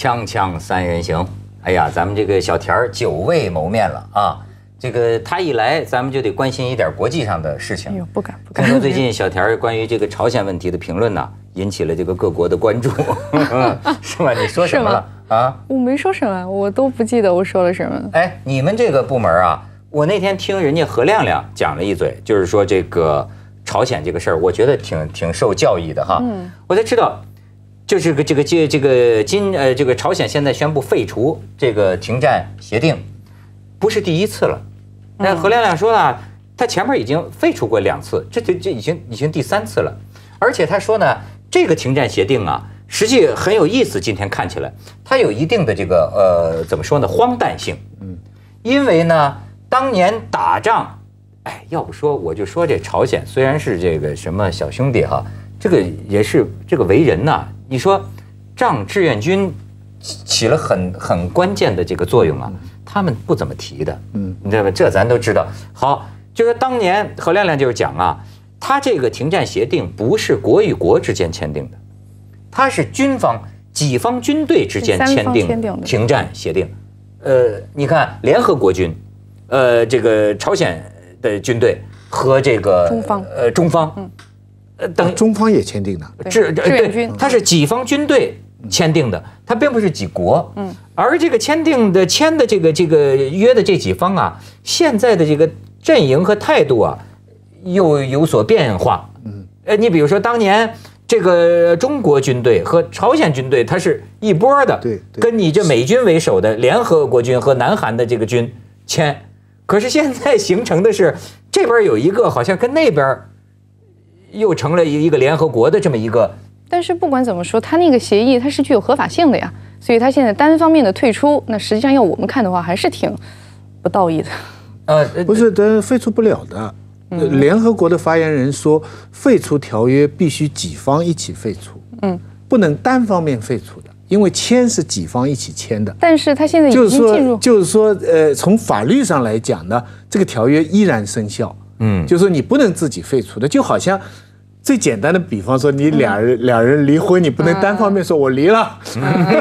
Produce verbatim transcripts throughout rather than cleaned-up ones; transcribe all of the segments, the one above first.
锵锵三人行，哎呀，咱们这个小田儿久未谋面了啊！这个他一来，咱们就得关心一点国际上的事情。 哎呦，不敢不敢。 听说最近小田儿关于这个朝鲜问题的评论呢，引起了这个各国的关注，是吧？你说什么了啊？ 我没说什么，我都不记得我说了什么。 哎，你们这个部门啊，我那天听人家何亮亮讲了一嘴，就是说这个朝鲜这个事儿，我觉得挺挺受教育的哈。嗯，我才知道。就是个这个这这个今呃这个朝鲜现在宣布废除这个停战协定，不是第一次了。那何亮亮说了，他前面已经废除过两次，这这这已经已经第三次了。而且他说呢，这个停战协定啊，实际很有意思。今天看起来，它有一定的这个呃怎么说呢，荒诞性。嗯，因为呢，当年打仗，哎，要不说我就说这朝鲜虽然是这个什么小兄弟哈，这个也是这个为人呐。你说，仗志愿军起了很很关键的这个作用啊，他们不怎么提的，嗯，你知道吧？这咱都知道。好，就是当年何亮亮就是讲啊，他这个停战协定不是国与国之间签订的，它是军方己方军队之间签订停战协定。呃，你看联合国军，呃，这个朝鲜的军队和这个中方， 呃，中方，嗯。 呃，等中方也签订的， 志愿军， 它是己方军队签订的，它并不是几国。嗯，而这个签订的签的这个这个约的这几方啊，现在的这个阵营和态度啊，又有所变化。嗯，呃，你比如说当年这个中国军队和朝鲜军队，它是一波的， 对， 跟你这美军为首的联合国军和南韩的这个军签，可是现在形成的是这边有一个好像跟那边。又成了一个联合国的这么一个， 但是不管怎么说，他那个协议它是具有合法性的呀，所以他现在单方面的退出，那实际上要我们看的话，还是挺不道义的。 呃，不是，但废除不了的。嗯、联合国的发言人说，废除条约必须几方一起废除，嗯，不能单方面废除的，因为签是几方一起签的。 但是他现在已经进入， 就是说，就是说呃，从法律上来讲呢，这个条约依然生效。嗯，就是说你不能自己废除的，就好像最简单的比方说，你俩人、嗯、两人离婚，你不能单方面说我离了，嗯、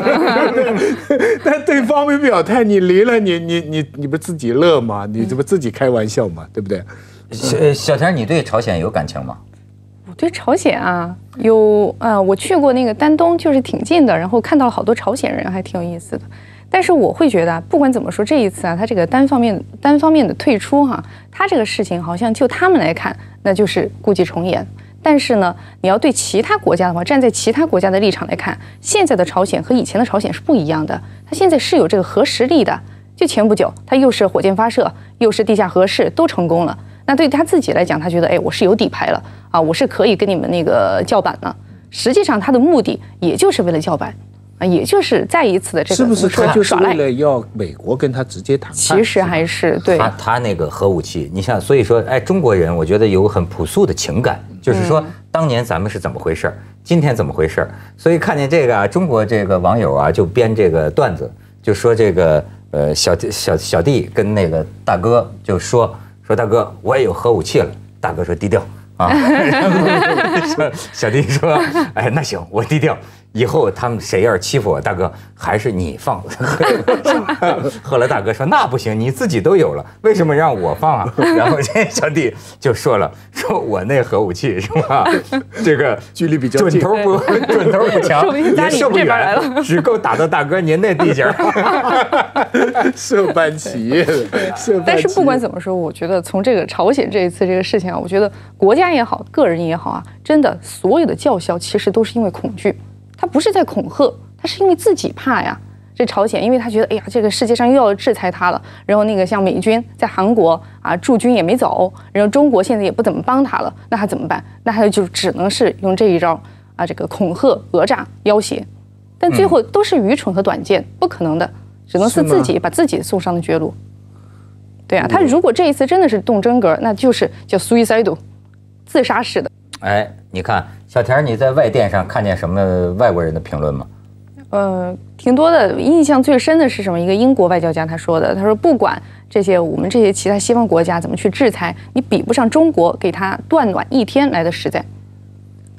但对方没表态，你离了，你你你你不自己乐吗？你这不自己开玩笑吗？对不对？ 小小田，你对朝鲜有感情吗？ 我对朝鲜啊，有啊，我去过那个丹东，就是挺近的，然后看到了好多朝鲜人，还挺有意思的。但是我会觉得，不管怎么说，这一次啊，他这个单方面单方面的退出哈、啊，他这个事情好像就他们来看，那就是故伎重演。但是呢，你要对其他国家的话，站在其他国家的立场来看，现在的朝鲜和以前的朝鲜是不一样的。他现在是有这个核实力的，就前不久他又是火箭发射，又是地下核试，都成功了。那对他自己来讲，他觉得，哎，我是有底牌了啊，我是可以跟你们那个叫板了。实际上，他的目的也就是为了叫板。啊，也就是再一次的这个， 是不是他就是为了要美国跟他直接谈判？ 其实还是对他他那个核武器，你像所以说，哎，中国人我觉得有很朴素的情感，就是说当年咱们是怎么回事，今天怎么回事？所以看见这个啊，中国这个网友啊就编这个段子，就说这个呃小小小弟跟那个大哥就说说大哥我也有核武器了，大哥说低调啊，然后小弟说哎那行我低调。以后他们谁要是欺负我，大哥还是你放。后来大哥说那不行，你自己都有了，为什么让我放啊？然后这小弟就说了，说我那核武器是吧？这个距离比较近， 准头不准头不强，也射不远，只够打到大哥您那地界儿。 涉办企业的， 但是不管怎么说，我觉得从这个朝鲜这一次这个事情啊，我觉得国家也好，个人也好啊，真的所有的叫嚣其实都是因为恐惧。他不是在恐吓，他是因为自己怕呀。这朝鲜，因为他觉得，哎呀，这个世界上又要制裁他了。然后那个像美军在韩国啊驻军也没走，然后中国现在也不怎么帮他了，那他怎么办？那他就只能是用这一招啊，这个恐吓、讹诈、要挟。但最后都是愚蠢和短见，不可能的，只能是自己把自己送上了绝路。对啊，他如果这一次真的是动真格，那就是叫 suicide， 自杀式的。 哎，你看小田，你在外电上看见什么外国人的评论吗？ 呃，挺多的。印象最深的是什么？一个英国外交家他说的，他说不管这些我们这些其他西方国家怎么去制裁，你比不上中国给他断暖一天来的实在。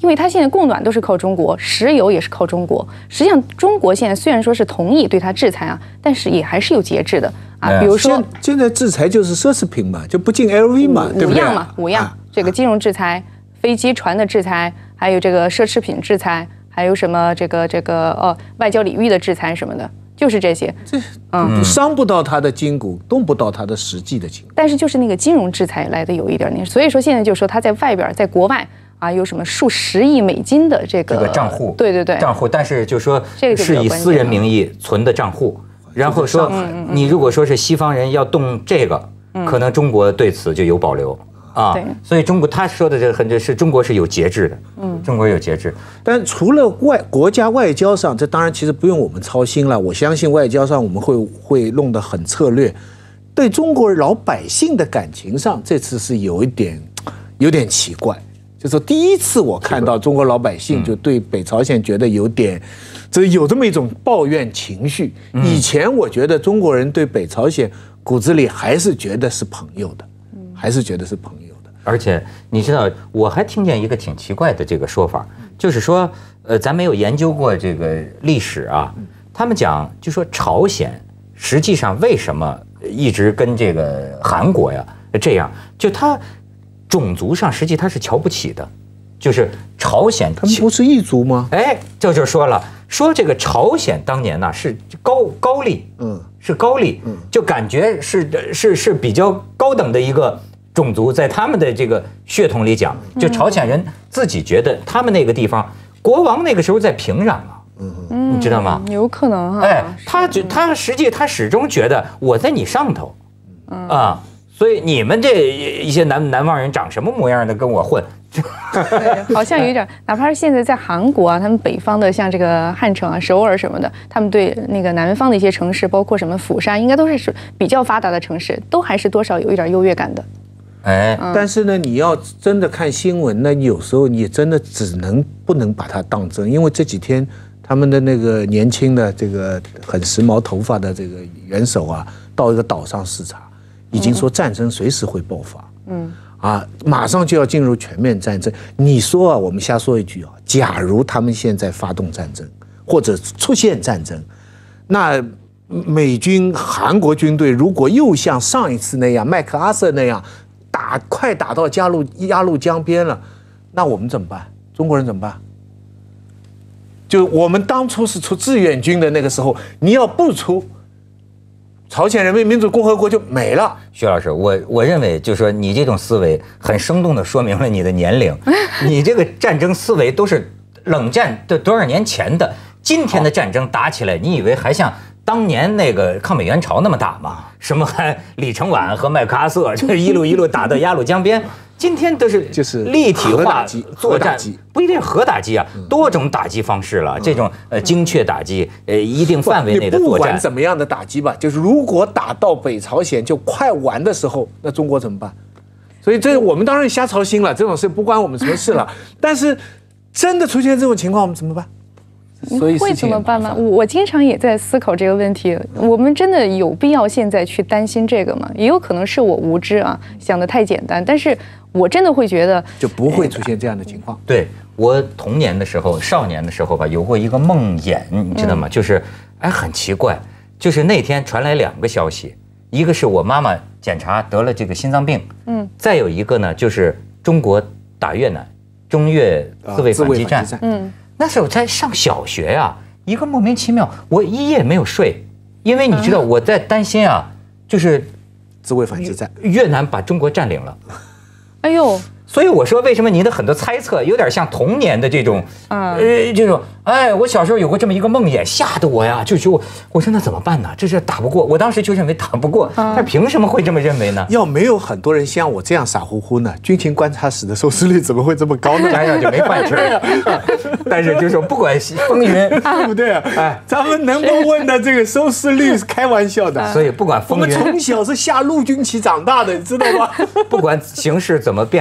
因为它现在供暖都是靠中国，石油也是靠中国。实际上，中国现在虽然说是同意对它制裁啊，但是也还是有节制的啊。比如说， 现在制裁就是奢侈品嘛，就不进 L V 嘛，对不对？ 五样嘛，五样，这个金融制裁、飞机船的制裁，还有这个奢侈品制裁，还有什么这个这个呃外交领域的制裁什么的。就是这些， 这嗯，伤不到他的筋骨，动不到他的实际的情况。 但是就是那个金融制裁来的有一点那，所以说现在就说他在外边，在国外啊，有什么数十亿美金的这个这个账户， 对对对， 账户，但是就说这个是以私人名义存的账户，然后说你如果说是西方人要动这个，可能中国对此就有保留。啊，所以中国他说的这个很是中国是有节制的，嗯，中国有节制。 但除了外国家外交上，这当然其实不用我们操心了。我相信外交上我们会会弄得很策略。对中国老百姓的感情上，这次是有一点有点奇怪，就是说第一次我看到中国老百姓就对北朝鲜觉得有点，这有这么一种抱怨情绪。以前我觉得中国人对北朝鲜骨子里还是觉得是朋友的，还是觉得是朋友。 而且你知道，我还听见一个挺奇怪的这个说法，就是说，呃，咱没有研究过这个历史啊。他们讲，就说朝鲜实际上为什么一直跟这个韩国呀这样，就他种族上实际他是瞧不起的，就是朝鲜他们不是异族吗？ 哎，这就说了，说这个朝鲜当年呢是高高丽，嗯，是高丽，嗯，就感觉是是是比较高等的一个。种族在他们的这个血统里讲，就朝鲜人自己觉得他们那个地方国王那个时候在平壤啊，嗯，你知道吗？ 有可能哈。 哎，他觉他实际他始终觉得我在你上头，啊，所以你们这一些南南方人长什么模样的跟我混， 对，好像有点，哪怕是现在在韩国啊，他们北方的像这个汉城啊、首尔什么的，他们对那个南方的一些城市，包括什么釜山，应该都是比较发达的城市，都还是多少有一点优越感的。 哎，但是呢，你要真的看新闻呢，有时候你真的只能不能把它当真，因为这几天他们的那个年轻的这个很时髦头发的这个元首啊，到一个岛上视察，已经说战争随时会爆发，嗯，啊，马上就要进入全面战争。你说啊，我们瞎说一句啊，假如他们现在发动战争或者出现战争，那美军、韩国军队如果又像上一次那样，麦克阿瑟那样。打快打到鸭绿鸭绿江边了，那我们怎么办？中国人怎么办？就我们当初是出志愿军的那个时候，你要不出，朝鲜人民民主共和国就没了。 徐老师，我我认为就是说你这种思维很生动地说明了你的年龄，你这个战争思维都是冷战的多少年前的，今天的战争打起来，你以为还像？当年那个抗美援朝那么打嘛？什么还李承晚和麦克阿瑟，这一路一路打到鸭绿江边。今天都是就是立体化作战，不一定核打击啊，多种打击方式了。这种呃精确打击，呃一定范围内的作战。 不管怎么样的打击吧，就是如果打到北朝鲜就快完的时候，那中国怎么办？所以这我们当然瞎操心了，这种事不关我们什么事了。但是真的出现这种情况，我们怎么办？ 所以会怎么办吗？我经常也在思考这个问题。我们真的有必要现在去担心这个吗？也有可能是我无知啊，想得太简单。但是我真的会觉得就不会出现这样的情况。 对，我童年的时候、少年的时候吧，有过一个梦魇，你知道吗？就是哎，很奇怪，就是那天传来两个消息，一个是我妈妈检查得了这个心脏病，嗯，再有一个呢就是中国打越南，中越自卫反击战，嗯。那时候在上小学呀、啊，一个莫名其妙，我一夜没有睡，因为你知道我在担心啊，就是自卫反击战， 越南把中国占领了， 哎呦， 所以我说为什么你的很多猜测有点像童年的这种，呃，这种，哎，我小时候有过这么一个梦魇，吓得我呀，就是我，我说那怎么办呢？这是打不过，我当时就认为打不过，但凭什么会这么认为呢？ 要没有很多人像我这样傻乎乎呢，军情观察室的收视率怎么会这么高呢？ 想想就没饭吃。但是就是说不管风云， 对不对啊？哎，咱们能不问的这个收视率是开玩笑的， 所以不管风云， 我们从小是下陆军旗长大的，你知道吗？ 不管形势怎么变换。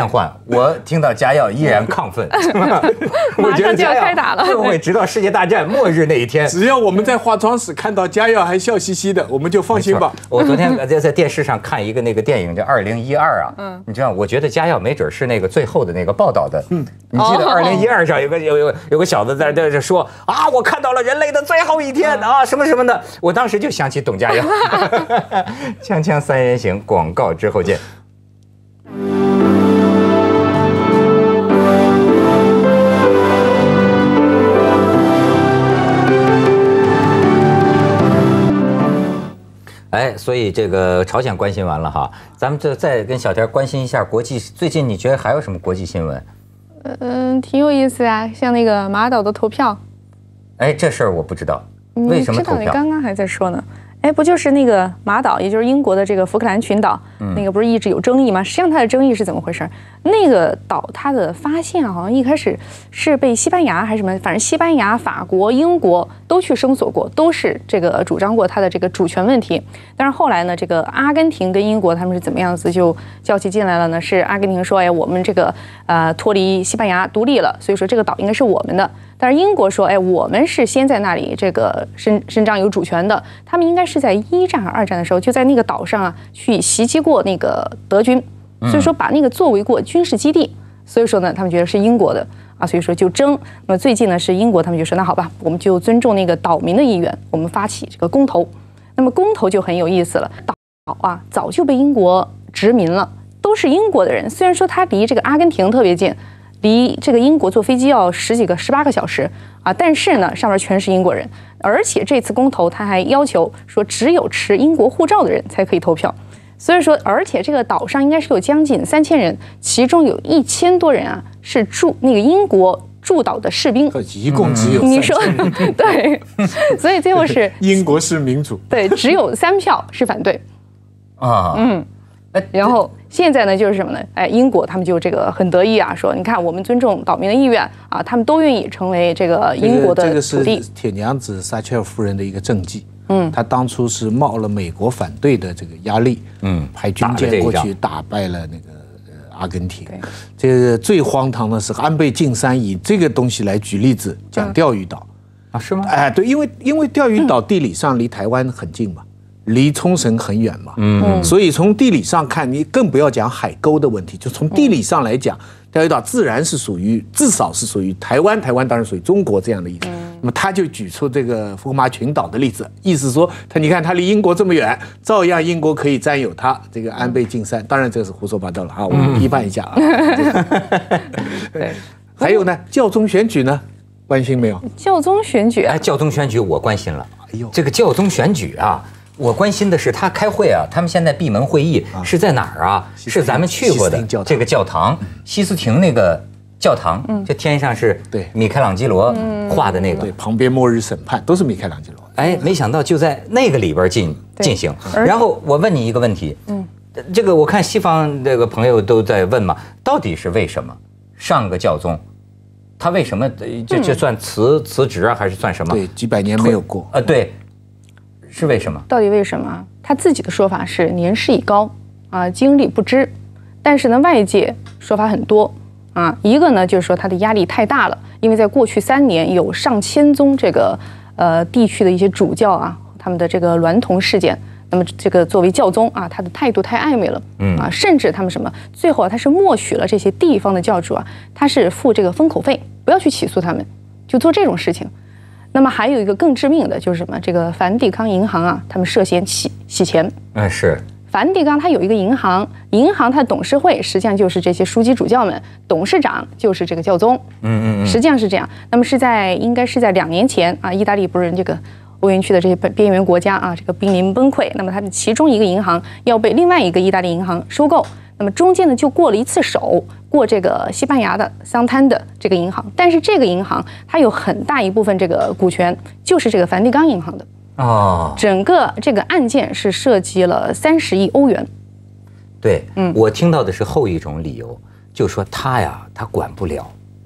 我听到嘉耀依然亢奋，我觉得嘉耀会不会直到世界大战末日那一天？ 只要我们在化妆室看到嘉耀还笑嘻嘻的，我们就放心吧。 我昨天在在电视上看一个那个电影叫《二零一二》啊，嗯，你知道，我觉得嘉耀没准是那个最后的那个报道的，嗯，你记得《二零一二》上有个有有有个小子在在这说啊，我看到了人类的最后一天啊，什么什么的，我当时就想起董嘉耀。锵锵三人行，广告之后见。哎，所以这个朝鲜关心完了哈，咱们这再跟小田关心一下国际。最近你觉得还有什么国际新闻？ 嗯，挺有意思啊，像那个马岛的投票。 哎，这事儿我不知道，为什么投票？ 你刚刚还在说呢。哎，不就是那个马岛，也就是英国的这个福克兰群岛，嗯、那个不是一直有争议吗？实际上它的争议是怎么回事？那个岛它的发现好像一开始是被西班牙还是什么，反正西班牙、法国、英国都去声索过，都是这个主张过它的这个主权问题。但是后来呢，这个阿根廷跟英国他们是怎么样子就较起劲来了呢？是阿根廷说，哎，我们这个呃脱离西班牙独立了，所以说这个岛应该是我们的。但是英国说，哎，我们是先在那里这个伸伸张有主权的，他们应该是在一战和二战的时候就在那个岛上啊去袭击过那个德军，所以说把那个作为过军事基地，所以说呢，他们觉得是英国的啊，所以说就争。那么最近呢，是英国他们就说，那好吧，我们就尊重那个岛民的意愿，我们发起这个公投。那么公投就很有意思了，岛啊早就被英国殖民了，都是英国的人，虽然说它离这个阿根廷特别近。离这个英国坐飞机要十几个、十八个小时啊，但是呢，上面全是英国人，而且这次公投他还要求说，只有持英国护照的人才可以投票。所以说，而且这个岛上应该是有将近三千人，其中有一千多人啊是驻那个英国驻岛的士兵， 一共只有你说对，所以最后是英国是民主， 对，只有三票是反对啊， 嗯。然后现在呢，就是什么呢？哎，英国他们就这个很得意啊，说你看我们尊重岛民的意愿啊，他们都愿意成为这个英国的土地。 这个是铁娘子撒切尔夫人的一个政绩。嗯，她当初是冒了美国反对的这个压力，嗯，派军舰过去打败了那个呃阿根廷。这个最荒唐的是安倍晋三以这个东西来举例子讲钓鱼岛啊，是吗？ 哎，对，因为因为钓鱼岛地理上离台湾很近嘛。离冲绳很远嘛，嗯，所以从地理上看，你更不要讲海沟的问题，就从地理上来讲，钓鱼岛自然是属于，至少是属于台湾，台湾当然属于中国这样的意思。那么他就举出这个福克马群岛的例子，意思说他你看他离英国这么远，照样英国可以占有它。这个安倍晋三，当然这个是胡说八道了啊，我们批判一下啊。对，还有呢，教宗选举呢，关心没有？ 教宗选举， 哎，教宗选举我关心了。哎呦，这个教宗选举啊。我关心的是他开会啊，他们现在闭门会议是在哪儿啊？是咱们去过的这个教堂，西斯廷那个教堂，这天上是对米开朗基罗画的那个， 对，旁边末日审判都是米开朗基罗。 哎，没想到就在那个里边进进行。然后我问你一个问题，嗯，这个我看西方这个朋友都在问嘛，到底是为什么上个教宗他为什么这这算辞辞职啊，还是算什么？ 对，几百年没有过啊，对。是为什么？ 到底为什么？他自己的说法是年事已高啊，精力不支。但是呢，外界说法很多啊。一个呢，就是说他的压力太大了，因为在过去三年有上千宗这个呃地区的一些主教啊，他们的这个娈童事件。那么这个作为教宗啊，他的态度太暧昧了，嗯啊，甚至他们什么，最后他是默许了这些地方的教主啊，他是付这个封口费，不要去起诉他们，就做这种事情。那么还有一个更致命的就是什么？这个梵蒂冈银行啊，他们涉嫌洗洗钱。 嗯，是。 梵蒂冈它有一个银行，银行它的董事会实际上就是这些枢机主教们，董事长就是这个教宗。嗯嗯嗯。实际上是这样。那么是在应该是在两年前啊，意大利不是这个欧元区的这些边缘国家啊，这个濒临崩溃。那么它的其中一个银行要被另外一个意大利银行收购。那么中间呢就过了一次手，过这个西班牙的桑坦的这个银行，但是这个银行它有很大一部分这个股权就是这个梵蒂冈银行的哦。整个这个案件是涉及了三十亿欧元。 对，嗯，我听到的是后一种理由，就说他呀，他管不了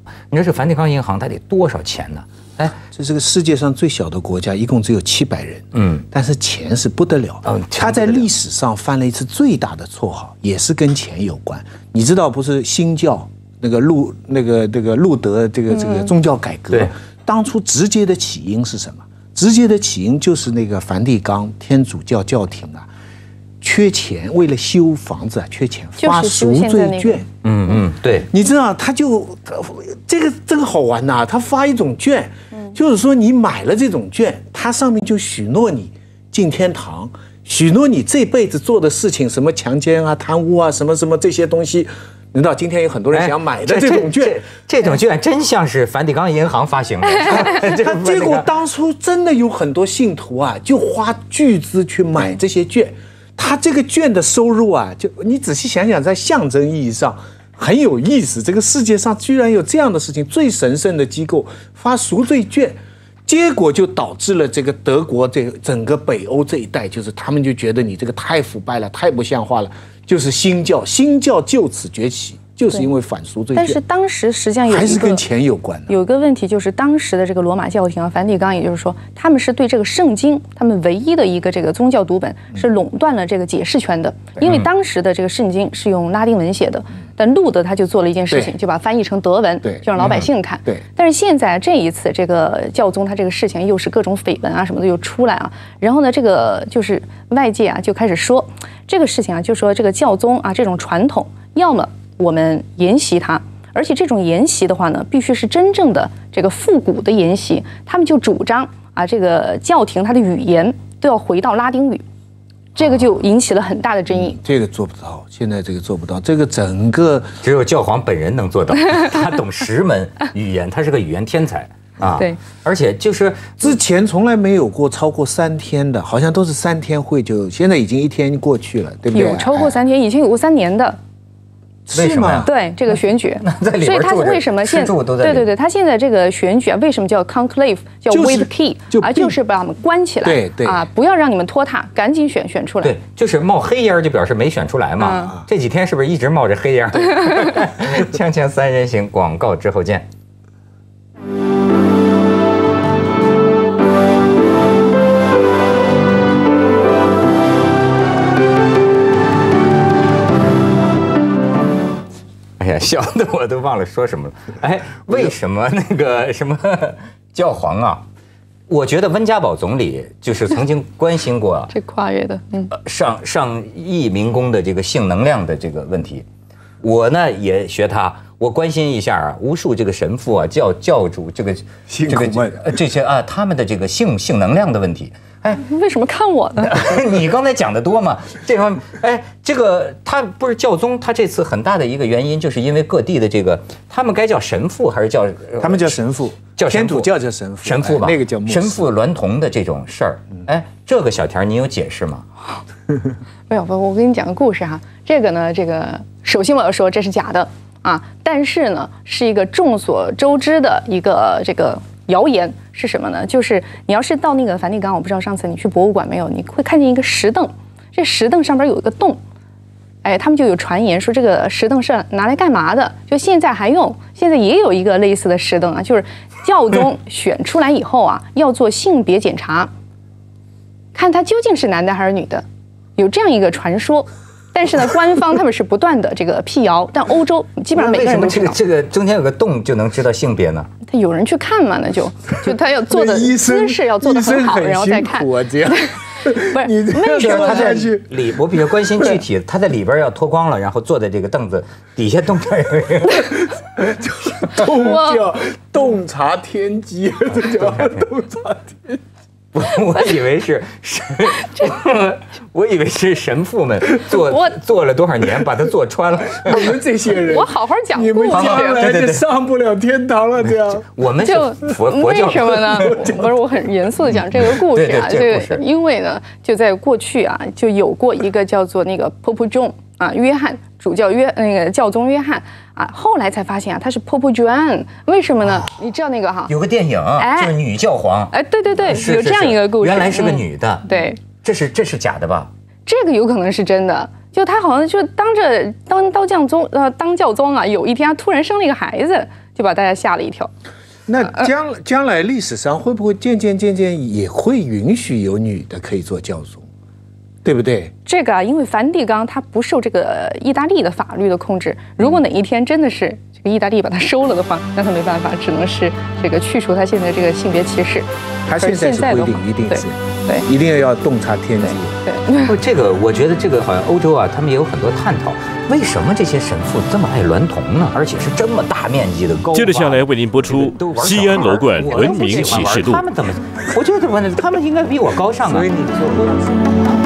你说这梵蒂冈银行它得多少钱呢？哎， 这是个世界上最小的国家，一共只有七百人，嗯，但是钱是不得了，嗯，他在历史上犯了一次最大的错号，也是跟钱有关。你知道不是新教那个路那个这个路德这个这个宗教改革， 对， 当初直接的起因是什么？直接的起因就是那个梵蒂冈天主教教廷啊，缺钱，为了修房子啊，缺钱发赎罪券。 嗯嗯，对， 你知道他就这个这个好玩呐、啊，他发一种券，就是说你买了这种券，它上面就许诺你进天堂，许诺你这辈子做的事情，什么强奸啊、贪污啊、什么什么这些东西。你知道今天有很多人想买的这种券， 哎、这, 这, 这种券真像是梵蒂冈银行发行的。 他结果当初真的有很多信徒啊，就花巨资去买这些券。他这个券的收入啊，就你仔细想想，在象征意义上很有意思。这个世界上居然有这样的事情，最神圣的机构发赎罪券，结果就导致了这个德国这整个北欧这一带，就是他们就觉得你这个太腐败了，太不像话了。就是新教，新教就此崛起，就是因为反赎罪券。 但是当时实际上有一个还是跟钱有关的。 有一个问题，就是当时的这个罗马教廷啊，梵蒂冈，也就是说，他们是对这个圣经，他们唯一的一个这个宗教读本是垄断了这个解释权的，因为当时的这个圣经是用拉丁文写的，但路德他就做了一件事情，就把它翻译成德文，就让老百姓看。 对。 但是现在这一次，这个教宗他这个事情又是各种绯闻啊什么的又出来啊，然后呢，这个就是外界啊就开始说。这个事情啊，就说这个教宗啊，这种传统，要么我们沿袭它，而且这种沿袭的话呢，必须是真正的这个复古的沿袭。他们就主张啊，这个教廷它的语言都要回到拉丁语，这个就引起了很大的争议。 嗯、这个做不到，现在这个做不到，这个整个只有教皇本人能做到，他懂十门语言，他是个语言天才。啊， 对， 而且就是之前从来没有过超过三天的，好像都是三天会就，现在已经一天过去了，对不对？ 有超过三天，以前有过三年的。 为什么呀？ 对，这个选举， 在里边所以他为什么现在对对对，他现在这个选举啊，为什么叫 conclave， 叫 with key， 啊，就是把他们关起来， 对对啊，不要让你们拖沓，赶紧选选出来。 对，就是冒黑烟就表示没选出来嘛。这几天是不是一直冒着黑烟？锵锵三人行，广告之后见。笑的我都忘了说什么了。哎，为什么那个什么教皇啊？我觉得温家宝总理就是曾经关心过这跨越的，嗯， 上上亿民工的这个性能量的这个问题。我呢也学他，我关心一下啊，无数这个神父啊、教教主这个这个这些啊，他们的这个性性能量的问题。哎， 为什么看我呢？ 你刚才讲的多嘛？这方面，哎，这个他不是教宗，他这次很大的一个原因，就是因为各地的这个，他们该叫神父还是叫？ 他们叫神父， 叫天主教叫神父， 神父吧， 哎、那个叫神父娈童的这种事儿。哎，这个小田，你有解释吗？ 没有，我给你讲个故事哈。这个呢，这个首先我要说这是假的啊，但是呢，是一个众所周知的一个这个。谣言是什么呢？就是你要是到那个梵蒂冈，我不知道上次你去博物馆没有，你会看见一个石凳，这石凳上边有一个洞，哎，他们就有传言说这个石凳是拿来干嘛的？就现在还用，现在也有一个类似的石凳啊，就是教宗选出来以后啊，要做性别检查，看他究竟是男的还是女的，有这样一个传说。但是呢，官方他们是不断的这个辟谣，但欧洲基本上每个人都知道。 为什么这个这个中间有个洞就能知道性别呢？ 他有人去看嘛，那就就他要做的姿势要做得很好，然后再看。 我这样。 不是，为什么他在里？我比较关心具体，他在里边要脱光了，然后坐在这个凳子底下，洞察有没有？ 就是洞叫洞察天机，这叫洞察天机。 我我以为是神，我以为是神父们做做了多少年，把它做穿了。 你们这些人， 我好好讲故事， 你们将来就上不了天堂了。这样， 我们就佛佛教为什么呢？不是，我很严肃的讲这个故事啊，这个因为呢，就在过去啊，就有过一个叫做那个 Pope John 啊，约翰主教约那个教宗约翰。啊，后来才发现啊，他是 Pope Joan， 为什么呢？你知道那个哈？ 有个电影，哎、就是女教皇。 哎，对对对，有这样一个故事。 原来是个女的。 嗯、对， 这是这是假的吧？ 这个有可能是真的。就他好像就当着当当教宗呃当教宗啊，有一天他突然生了一个孩子， 就把大家吓了一跳。 那将将来历史上会不会渐渐渐渐也会允许有女的可以做教宗，对不对？ 这个啊，因为梵蒂冈它不受这个意大利的法律的控制，如果哪一天真的是这个意大利把它收了的话，那他没办法，只能是这个去除他现在这个性别歧视。 他现在是规定一定是， 对， 一定要洞察天机。 对， 不，这个我觉得这个好像欧洲啊，他们也有很多探讨，为什么这些神父这么爱娈童呢？而且是这么大面积的高。 接着下来为您播出《西安楼冠文明启示录》。 他们怎么？我觉得他们应该比我高尚啊。 所以你做。